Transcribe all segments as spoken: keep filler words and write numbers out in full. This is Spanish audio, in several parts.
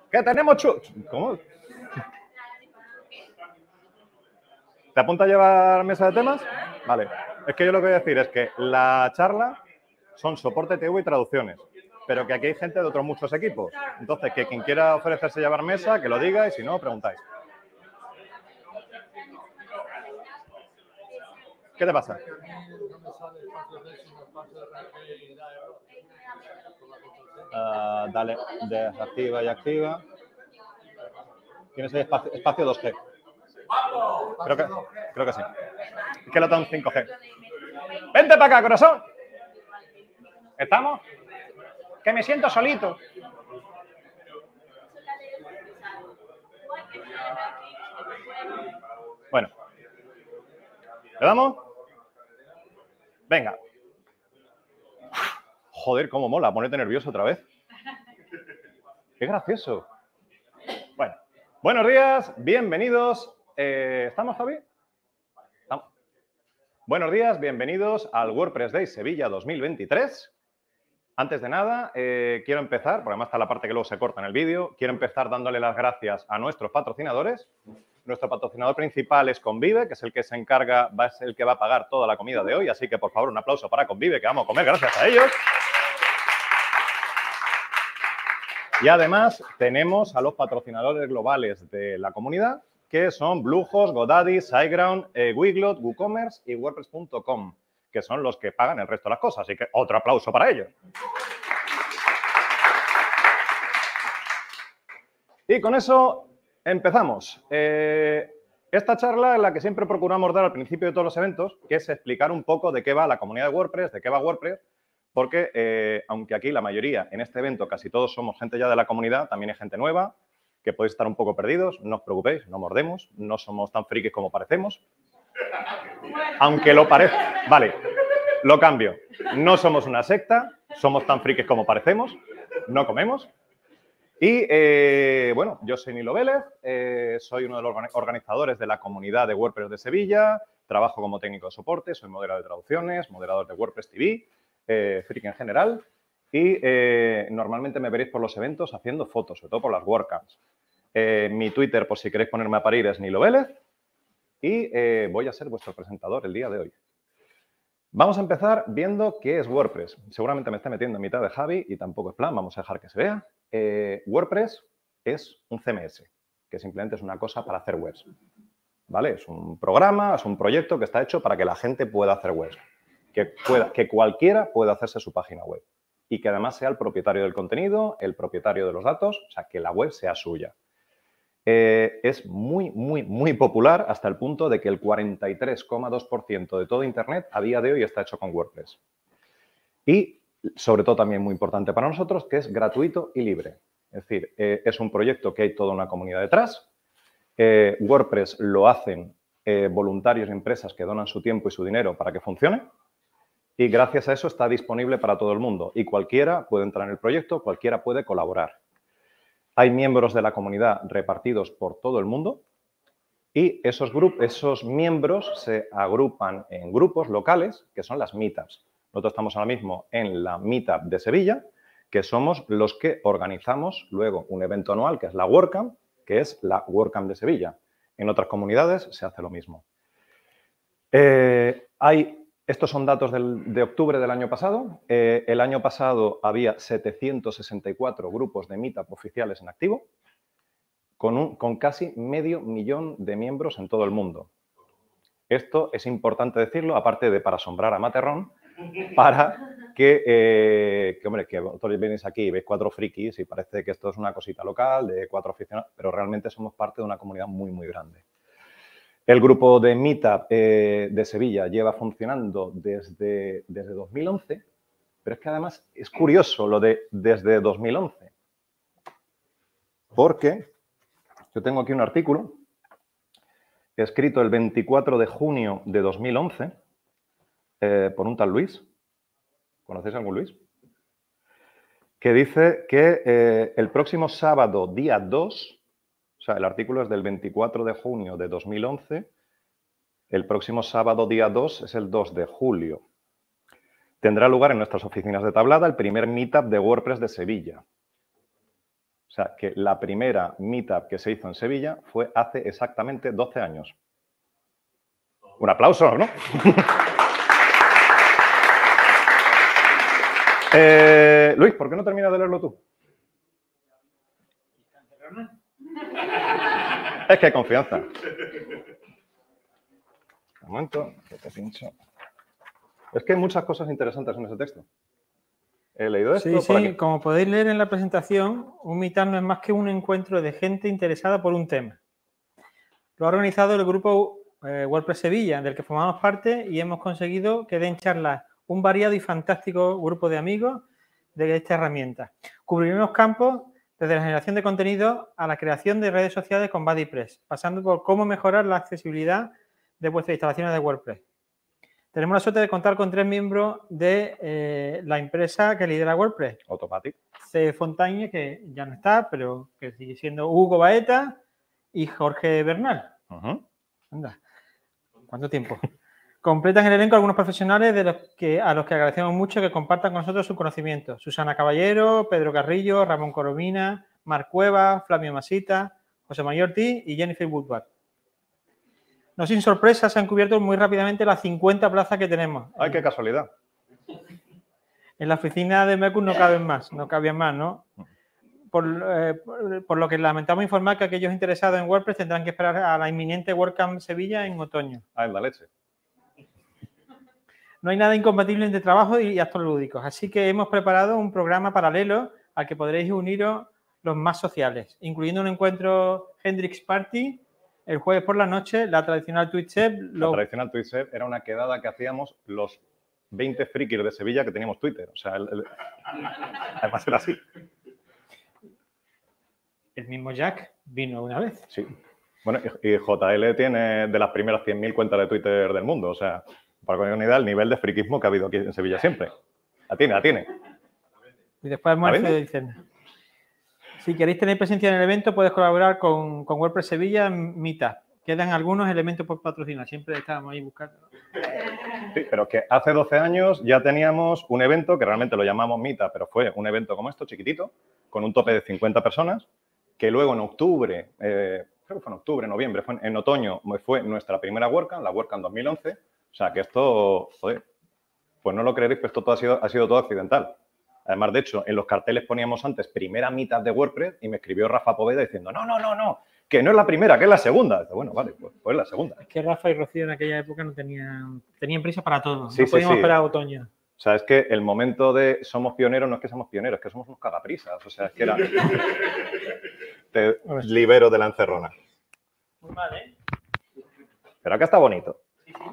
¿Qué tenemos chu... ¿Cómo? ¿Te apunta a llevar mesa de temas? Vale. Es que yo lo que voy a decir es que la charla son soporte T V y traducciones, pero que aquí hay gente de otros muchos equipos. Entonces, que quien quiera ofrecerse a llevar mesa, que lo diga y si no, preguntáis. ¿Qué te pasa? Uh, dale, desactiva y activa. ¿Tienes ahí espacio, espacio dos G? Creo que, creo que sí. Es que lo tengo en cinco G. ¡Vente para acá, corazón! ¿Estamos? Que me siento solito. Bueno. ¿Le damos? Venga. Joder, cómo mola, ponerte nervioso otra vez. Qué gracioso. Bueno, buenos días, bienvenidos. Eh, ¿Estamos, Javi? ¿Estamos? Buenos días, bienvenidos al WordPress Day Sevilla dos mil veintitrés. Antes de nada, eh, quiero empezar, porque además está la parte que luego se corta en el vídeo, quiero empezar dándole las gracias a nuestros patrocinadores. Nuestro patrocinador principal es Convive, que es el que se encarga, va, es el que va a pagar toda la comida de hoy, así que por favor un aplauso para Convive, que vamos a comer gracias a ellos. Y además tenemos a los patrocinadores globales de la comunidad, que son Bluehost, GoDaddy, SiteGround, eh, Wiglot, WooCommerce y WordPress punto com, que son los que pagan el resto de las cosas. Así que otro aplauso para ellos. Y con eso empezamos. Eh, esta charla es la que siempre procuramos dar al principio de todos los eventos, que es explicar un poco de qué va la comunidad de WordPress, de qué va WordPress, porque eh, aunque aquí la mayoría en este evento casi todos somos gente ya de la comunidad, también hay gente nueva, que podéis estar un poco perdidos, no os preocupéis, no mordemos, no somos tan frikis como parecemos. Aunque lo parezca. Vale, lo cambio. No somos una secta, somos tan frikis como parecemos, no comemos. Y, eh, bueno, yo soy Nilo Vélez, eh, soy uno de los organizadores de la comunidad de WordPress de Sevilla, trabajo como técnico de soporte, soy moderador de traducciones, moderador de WordPress T V, eh, friki en general, y eh, normalmente me veréis por los eventos haciendo fotos, sobre todo por las WordCamps. Eh, mi Twitter, por si queréis ponerme a parir, es Nilo Vélez. Y eh, voy a ser vuestro presentador el día de hoy. Vamos a empezar viendo qué es WordPress. Seguramente me está metiendo en mitad de Javi y tampoco es plan, vamos a dejar que se vea. Eh, WordPress es un C M S, que simplemente es una cosa para hacer webs. ¿Vale? Es un programa, es un proyecto que está hecho para que la gente pueda hacer webs. Que, pueda, que cualquiera pueda hacerse su página web. Y que además sea el propietario del contenido, el propietario de los datos, o sea, que la web sea suya. Eh, es muy, muy, muy popular hasta el punto de que el cuarenta y tres coma dos por ciento de todo Internet a día de hoy está hecho con WordPress. Y, sobre todo, también muy importante para nosotros, que es gratuito y libre. Es decir, eh, es un proyecto que hay toda una comunidad detrás. Eh, WordPress lo hacen eh, voluntarios y empresas que donan su tiempo y su dinero para que funcione. Y gracias a eso está disponible para todo el mundo. Y cualquiera puede entrar en el proyecto, cualquiera puede colaborar. Hay miembros de la comunidad repartidos por todo el mundo y esos, esos miembros se agrupan en grupos locales, que son las meetups. Nosotros estamos ahora mismo en la meetup de Sevilla, que somos los que organizamos luego un evento anual, que es la WordCamp, que es la WordCamp de Sevilla. En otras comunidades se hace lo mismo. Eh, hay... Estos son datos del, de octubre del año pasado. Eh, el año pasado había setecientos sesenta y cuatro grupos de Meetup oficiales en activo, con, un, con casi medio millón de miembros en todo el mundo. Esto es importante decirlo, aparte de para asombrar a Materrón, para que, eh, que, hombre, que vosotros venís aquí y veis cuatro frikis y parece que esto es una cosita local de cuatro aficionados, pero realmente somos parte de una comunidad muy, muy grande. El grupo de Meetup eh, de Sevilla lleva funcionando desde, desde dos mil once, pero es que además es curioso lo de desde dos mil once, porque yo tengo aquí un artículo escrito el veinticuatro de junio de dos mil once eh, por un tal Luis. ¿Conocéis a algún Luis? Que dice que eh, el próximo sábado, día dos, o sea, el artículo es del veinticuatro de junio de dos mil once, el próximo sábado, día dos, es el dos de julio. Tendrá lugar en nuestras oficinas de Tablada el primer meetup de WordPress de Sevilla. O sea, que la primera meetup que se hizo en Sevilla fue hace exactamente doce años. Un aplauso, ¿no? eh, Luis, ¿por qué no terminas de leerlo tú? Es que hay confianza. Un momento, que te pincho. Es que hay muchas cosas interesantes en ese texto. He leído esto. Sí, sí, como podéis leer en la presentación, un meetup no es más que un encuentro de gente interesada por un tema. Lo ha organizado el grupo eh, WordPress Sevilla, del que formamos parte, y hemos conseguido que den charlas un variado y fantástico grupo de amigos de esta herramienta. Cubriremos campos desde la generación de contenido a la creación de redes sociales con BuddyPress, pasando por cómo mejorar la accesibilidad de vuestras instalaciones de WordPress. Tenemos la suerte de contar con tres miembros de eh, la empresa que lidera WordPress. Automatic. C. Fontaine, que ya no está, pero que sigue siendo Hugo Baeta y Jorge Bernal. Uh-huh. Anda, ¿cuánto tiempo? Completan el elenco algunos profesionales de los que, a los que agradecemos mucho que compartan con nosotros su conocimiento. Susana Caballero, Pedro Carrillo, Ramón Coromina, Marc Cueva, Flavio Masita, José María Ortiz y Jennifer Woodward. No sin sorpresa, se han cubierto muy rápidamente las cincuenta plazas que tenemos. ¡Ay, qué casualidad! En la oficina de Mecus no caben más, no cabían más, ¿no? Por, eh, por, por lo que lamentamos informar que aquellos interesados en WordPress tendrán que esperar a la inminente WordCamp Sevilla en otoño. Ah, en la leche. No hay nada incompatible entre trabajo y actos lúdicos, así que hemos preparado un programa paralelo al que podréis uniros los más sociales, incluyendo un encuentro Hendrix Party el jueves por la noche, la tradicional Twitch-Up. La lo... tradicional Twitch-Up era una quedada que hacíamos los veinte frikis de Sevilla que teníamos Twitter. O sea, el, el... además era así. El mismo Jack vino una vez. Sí. Bueno, y J L tiene de las primeras cien mil cuentas de Twitter del mundo. O sea, para que tengan una idea, el nivel de friquismo que ha habido aquí en Sevilla siempre. La tiene, la tiene. Y después almuerzo y cena. Si queréis tener presencia en el evento, puedes colaborar con, con WordPress Sevilla en Meetup. Quedan algunos elementos por patrocinar. Siempre estábamos ahí buscando. Sí, pero que hace doce años ya teníamos un evento que realmente lo llamamos Meetup, pero fue un evento como esto, chiquitito, con un tope de cincuenta personas, que luego en octubre, eh, creo que fue en octubre, noviembre, fue en, en otoño, fue nuestra primera WordCamp, la WordCamp dos mil once. O sea, que esto, joder, pues no lo creeréis, pero esto todo ha sido, ha sido todo accidental. Además, de hecho, en los carteles poníamos antes primera mitad de WordPress y me escribió Rafa Poveda diciendo, no, no, no, no, que no es la primera, que es la segunda. Dice, bueno, vale, pues, pues es la segunda. Es que Rafa y Rocío en aquella época no tenían, tenían prisa para todo. Sí, no sí, podíamos sí. esperar a otoño. O sea, es que el momento de somos pioneros no es que somos pioneros, es que somos unos cagaprisas. O sea, es que era... Te libero de la encerrona. Muy mal, ¿eh? Pero acá está bonito. Sí, sí.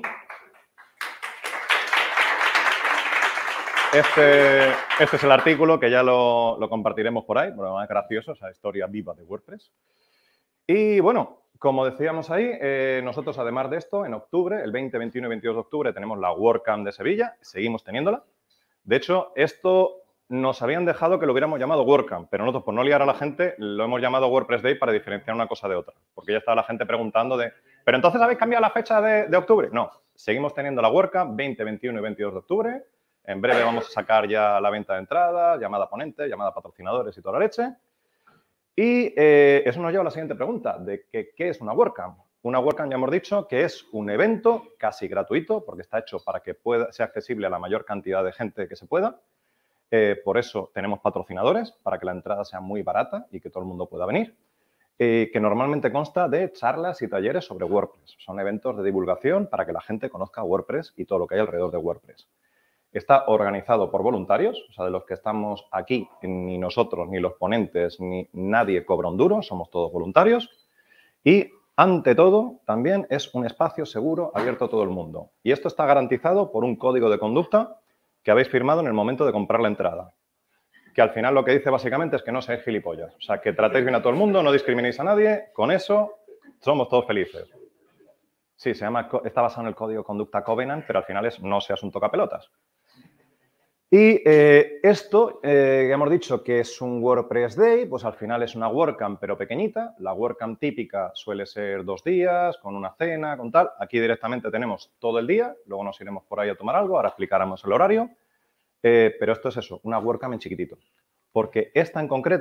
Este, este es el artículo que ya lo, lo compartiremos por ahí, bueno, es gracioso, esa historia viva de WordPress. Y bueno, como decíamos ahí, eh, nosotros además de esto, en octubre, el veinte, veintiuno y veintidós de octubre, tenemos la WordCamp de Sevilla, seguimos teniéndola. De hecho, esto nos habían dejado que lo hubiéramos llamado WordCamp, pero nosotros, por no liar a la gente, lo hemos llamado WordPress Day para diferenciar una cosa de otra, porque ya estaba la gente preguntando de, ¿pero entonces habéis cambiado la fecha de, de octubre? No, seguimos teniendo la WordCamp veinte, veintiuno y veintidós de octubre. En breve vamos a sacar ya la venta de entradas, llamada ponente, llamada patrocinadores y toda la leche. Y eh, eso nos lleva a la siguiente pregunta, de que, ¿qué es una WordCamp? Una WordCamp ya hemos dicho que es un evento casi gratuito, porque está hecho para que pueda, sea accesible a la mayor cantidad de gente que se pueda. Eh, por eso tenemos patrocinadores, para que la entrada sea muy barata y que todo el mundo pueda venir. Eh, que normalmente consta de charlas y talleres sobre WordPress. Son eventos de divulgación para que la gente conozca WordPress y todo lo que hay alrededor de WordPress. Está organizado por voluntarios, o sea, de los que estamos aquí, ni nosotros, ni los ponentes, ni nadie cobra un duro, somos todos voluntarios. Y, ante todo, también es un espacio seguro, abierto a todo el mundo. Y esto está garantizado por un código de conducta que habéis firmado en el momento de comprar la entrada. Que al final lo que dice básicamente es que no seáis gilipollas. O sea, que tratéis bien a todo el mundo, no discriminéis a nadie. Con eso somos todos felices. Sí, se llama, está basado en el código de conducta Covenant, pero al final es no seas un tocapelotas. Y eh, esto, eh, ya hemos dicho que es un WordPress Day, pues al final es una WordCamp, pero pequeñita. La WordCamp típica suele ser dos días, con una cena, con tal. Aquí directamente tenemos todo el día, luego nos iremos por ahí a tomar algo, ahora explicaremos el horario. Eh, pero esto es eso, una WordCamp en chiquitito. Porque esta en concreto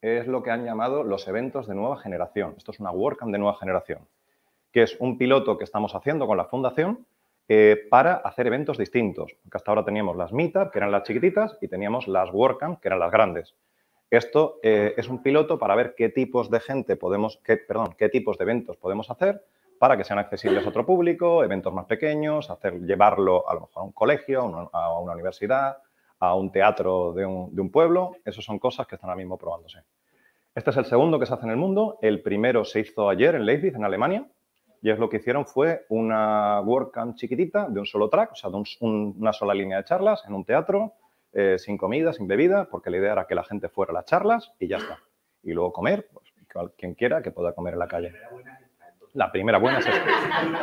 es lo que han llamado los eventos de nueva generación. Esto es una WordCamp de nueva generación, que es un piloto que estamos haciendo con la fundación eh, para hacer eventos distintos. Porque hasta ahora teníamos las Meetup, que eran las chiquititas, y teníamos las WordCamp, que eran las grandes. Esto eh, es un piloto para ver qué tipos de gente podemos, qué, perdón, qué tipos de eventos podemos hacer para que sean accesibles a otro público, eventos más pequeños, hacer, llevarlo a lo mejor a un colegio, a una, a una universidad, a un teatro de un, de un pueblo. Esas son cosas que están ahora mismo probándose. Este es el segundo que se hace en el mundo. El primero se hizo ayer en Leipzig, en Alemania, y es lo que hicieron fue una WordCamp chiquitita de un solo track, o sea, de un, un, una sola línea de charlas en un teatro, eh, sin comida, sin bebida, porque la idea era que la gente fuera a las charlas y ya está. Y luego comer, pues, quien quiera que pueda comer en la calle. La primera buena es esta.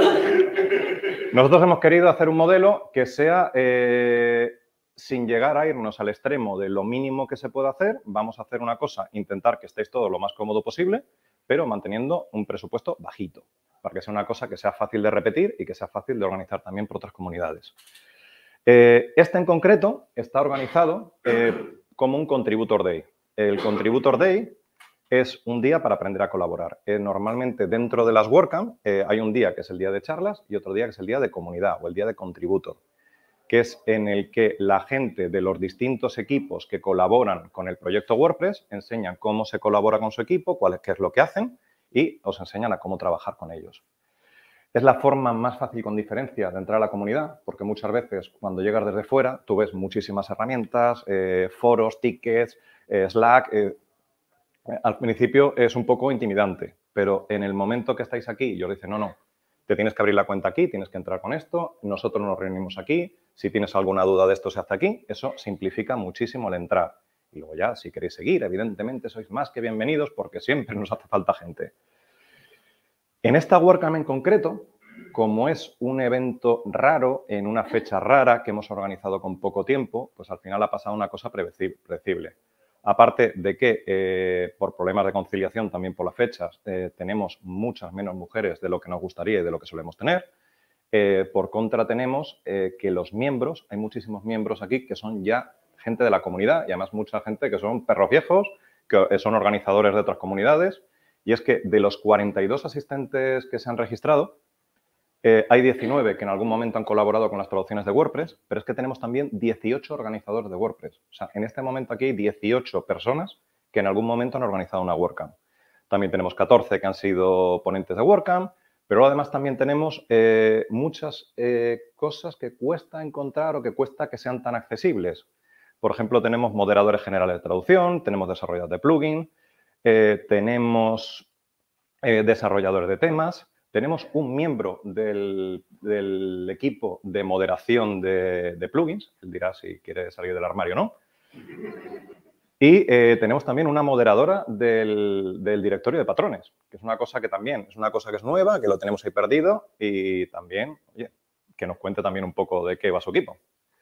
Nosotros hemos querido hacer un modelo que sea, eh, sin llegar a irnos al extremo de lo mínimo que se puede hacer, vamos a hacer una cosa, intentar que estéis todos lo más cómodo posible, pero manteniendo un presupuesto bajito, para que sea una cosa que sea fácil de repetir y que sea fácil de organizar también por otras comunidades. Eh, este en concreto está organizado eh, como un Contributor Day. El Contributor Day es un día para aprender a colaborar. Eh, normalmente dentro de las WordCamp eh, hay un día que es el día de charlas y otro día que es el día de comunidad o el día de Contributor, que es en el que la gente de los distintos equipos que colaboran con el proyecto WordPress enseñan cómo se colabora con su equipo, cuál es, qué es lo que hacen y os enseñan a cómo trabajar con ellos. Es la forma más fácil con diferencia de entrar a la comunidad, porque muchas veces cuando llegas desde fuera tú ves muchísimas herramientas, eh, foros, tickets, eh, Slack. Eh, al principio es un poco intimidante, pero en el momento que estáis aquí y os dicen, no, no, te tienes que abrir la cuenta aquí, tienes que entrar con esto, nosotros nos reunimos aquí, si tienes alguna duda de esto se hace aquí, eso simplifica muchísimo el entrar. Y luego ya, si queréis seguir, evidentemente sois más que bienvenidos porque siempre nos hace falta gente. En esta WordCamp en concreto, como es un evento raro, en una fecha rara que hemos organizado con poco tiempo, pues al final ha pasado una cosa predecible. Aparte de que eh, por problemas de conciliación, también por las fechas, eh, tenemos muchas menos mujeres de lo que nos gustaría y de lo que solemos tener. Eh, por contra tenemos eh, que los miembros, hay muchísimos miembros aquí que son ya gente de la comunidad y además mucha gente que son perros viejos, que son organizadores de otras comunidades. Y es que de los cuarenta y dos asistentes que se han registrado, eh, hay diecinueve que en algún momento han colaborado con las traducciones de WordPress, pero es que tenemos también dieciocho organizadores de WordPress. O sea, en este momento aquí hay dieciocho personas que en algún momento han organizado una WordCamp. También tenemos catorce que han sido ponentes de WordCamp, pero además también tenemos eh, muchas eh, cosas que cuesta encontrar o que cuesta que sean tan accesibles. Por ejemplo, tenemos moderadores generales de traducción, tenemos desarrolladores de plugin, eh, tenemos eh, desarrolladores de temas, tenemos un miembro del, del equipo de moderación de, de plugins, él dirá si quiere salir del armario o no. Y eh, tenemos también una moderadora del, del directorio de patrones, que es una cosa que también es una cosa que es nueva, que lo tenemos ahí perdido y también, oye, que nos cuente también un poco de qué va su equipo.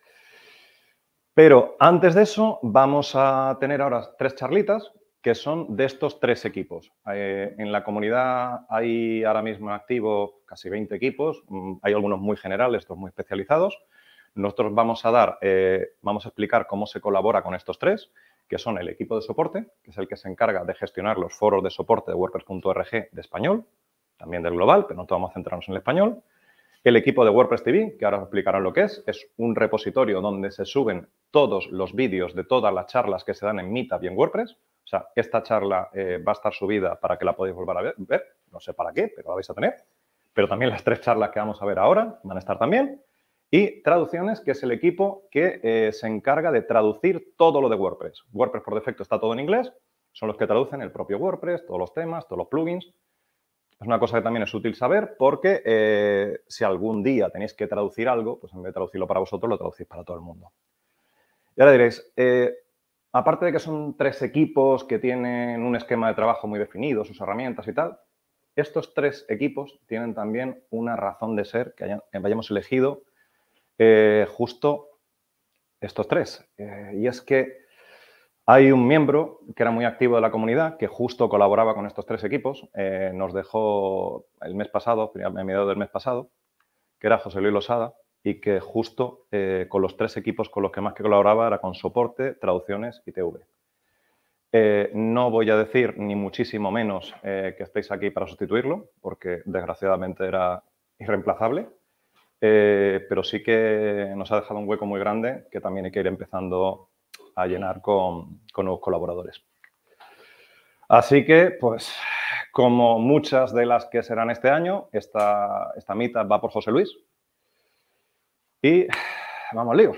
Pero antes de eso vamos a tener ahora tres charlitas que son de estos tres equipos. Eh, en la comunidad hay ahora mismo activo casi veinte equipos, hay algunos muy generales, otros muy especializados. Nosotros vamos a dar, eh, vamos a explicar cómo se colabora con estos tres, que son el equipo de soporte, que es el que se encarga de gestionar los foros de soporte de WordPress punto org de español, también del global, pero nosotros vamos a centrarnos en el español. El equipo de WordPress T V, que ahora os explicarán lo que es, es un repositorio donde se suben todos los vídeos de todas las charlas que se dan en Meetup y en WordPress. O sea, esta charla eh, va a estar subida para que la podáis volver a ver, ver. No sé para qué, pero la vais a tener. Pero también las tres charlas que vamos a ver ahora van a estar también. Y traducciones, que es el equipo que eh, se encarga de traducir todo lo de WordPress. WordPress por defecto está todo en inglés. Son los que traducen el propio WordPress, todos los temas, todos los plugins. Es una cosa que también es útil saber porque eh, si algún día tenéis que traducir algo, pues en vez de traducirlo para vosotros, lo traducís para todo el mundo. Y ahora diréis, eh, aparte de que son tres equipos que tienen un esquema de trabajo muy definido, sus herramientas y tal, estos tres equipos tienen también una razón de ser que, hayan, que hayamos elegido eh, justo estos tres. Eh, y es que hay un miembro que era muy activo de la comunidad que justo colaboraba con estos tres equipos. Eh, nos dejó el mes pasado, a mediados del mes pasado, que era José Luis Losada y que justo eh, con los tres equipos con los que más que colaboraba era con soporte, traducciones y T V. Eh, no voy a decir ni muchísimo menos eh, que estéis aquí para sustituirlo, porque desgraciadamente era irreemplazable, eh, pero sí que nos ha dejado un hueco muy grande que también hay que ir empezando a llenar con, con nuevos colaboradores. Así que, pues, como muchas de las que serán este año, esta, esta mitad va por José Luis. Y vamos al lío.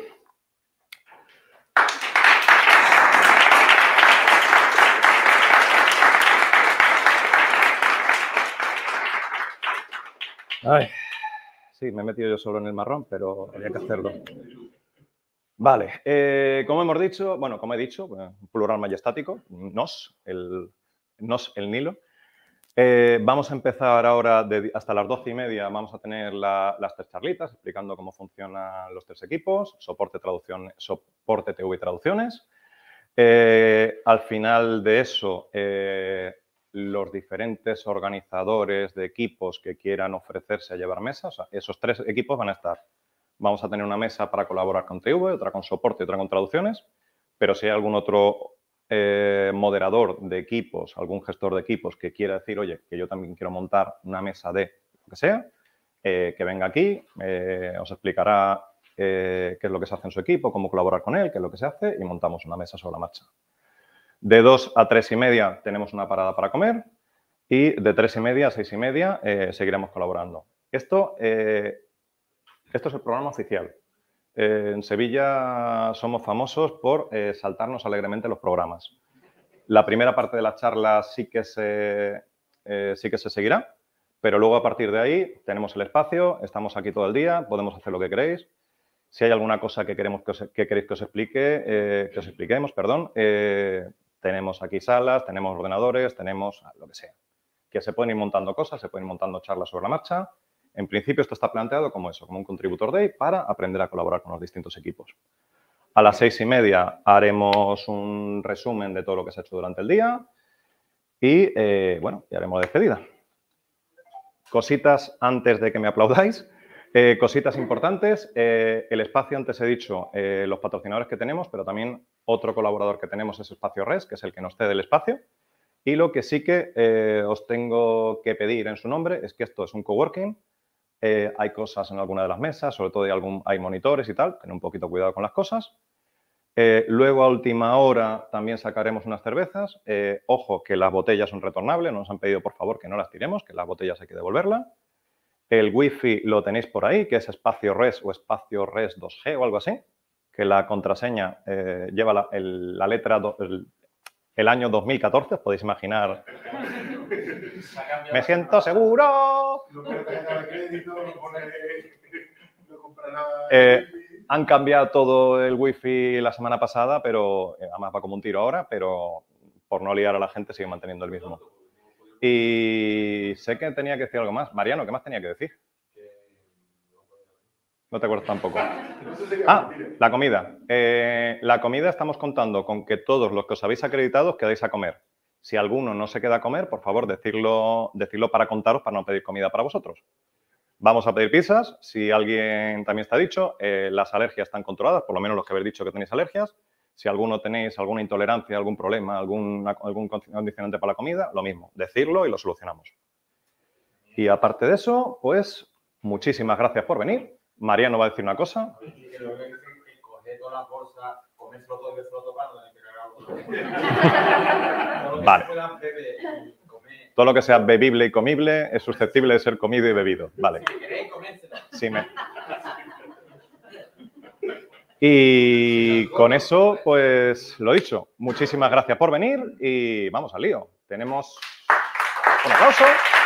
Ay, sí, me he metido yo solo en el marrón, pero había que hacerlo. Vale, eh, como hemos dicho, bueno, como he dicho, plural majestático, nos, el, nos, el Nilo. Eh, vamos a empezar ahora de, hasta las doce y media, vamos a tener la, las tres charlitas explicando cómo funcionan los tres equipos, soporte, traducción, soporte T V y traducciones. Eh, al final de eso, eh, los diferentes organizadores de equipos que quieran ofrecerse a llevar mesas, o sea, esos tres equipos van a estar. Vamos a tener una mesa para colaborar con T V, otra con soporte y otra con traducciones, pero si hay algún otro eh, moderador de equipos, algún gestor de equipos que quiera decir, oye, que yo también quiero montar una mesa de lo que sea, eh, que venga aquí, eh, os explicará eh, qué es lo que se hace en su equipo, cómo colaborar con él, qué es lo que se hace y montamos una mesa sobre la marcha. De dos a tres y media tenemos una parada para comer y de tres y media a seis y media eh, seguiremos colaborando. Esto, eh, esto es el programa oficial. Eh, en Sevilla somos famosos por eh, saltarnos alegremente los programas. La primera parte de la charla sí que se, eh, sí que se seguirá, pero luego a partir de ahí tenemos el espacio, estamos aquí todo el día, podemos hacer lo que queréis. Si hay alguna cosa que, queremos que, os, que queréis que os explique, eh, que os expliquemos, perdón, eh, tenemos aquí salas, tenemos ordenadores, tenemos lo que sea. Que se pueden ir montando cosas, se pueden ir montando charlas sobre la marcha. En principio esto está planteado como eso, como un Contributor Day para aprender a colaborar con los distintos equipos. A las seis y media haremos un resumen de todo lo que se ha hecho durante el día y, eh, bueno, ya haremos despedida. Cositas antes de que me aplaudáis. Eh, cositas importantes. Eh, el espacio, antes he dicho, eh, los patrocinadores que tenemos, pero también otro colaborador que tenemos es Espacio Res, que es el que nos cede el espacio. Y lo que sí que eh, os tengo que pedir en su nombre es que esto es un coworking. Eh, hay cosas en alguna de las mesas, sobre todo hay, algún, hay monitores y tal. Tened un poquito cuidado con las cosas. Eh, luego, a última hora, también sacaremos unas cervezas. Eh, ojo, que las botellas son retornables. Nos han pedido, por favor, que no las tiremos, que las botellas hay que devolverlas. El wifi lo tenéis por ahí, que es espacio res o espacio res dos G o algo así, que la contraseña eh, lleva la, el, la letra, do, el, el año dos mil catorce, os podéis imaginar. Me siento seguro. Eh, han cambiado todo el wifi la semana pasada, pero además va como un tiro ahora, pero por no liar a la gente sigue manteniendo el mismo. Y sé que tenía que decir algo más. Mariano, ¿qué más tenía que decir? No te acuerdas tampoco. Ah, la comida. Eh, la comida estamos contando con que todos los que os habéis acreditado os quedáis a comer. Si alguno no se queda a comer, por favor, decirlo, decirlo para contaros, para no pedir comida para vosotros. Vamos a pedir pizzas. Si alguien también está dicho, eh, las alergias están controladas, por lo menos los que habéis dicho que tenéis alergias. Si alguno tenéis alguna intolerancia, algún problema, algún, algún condicionante para la comida, lo mismo, decirlo y lo solucionamos. Y aparte de eso, pues muchísimas gracias por venir. Mariano va a decir una cosa. Vale. Todo lo que sea bebible y comible es susceptible de ser comido y bebido. Vale. Sí, me... Y con eso, pues lo dicho, muchísimas gracias por venir y vamos al lío. Tenemos un aplauso.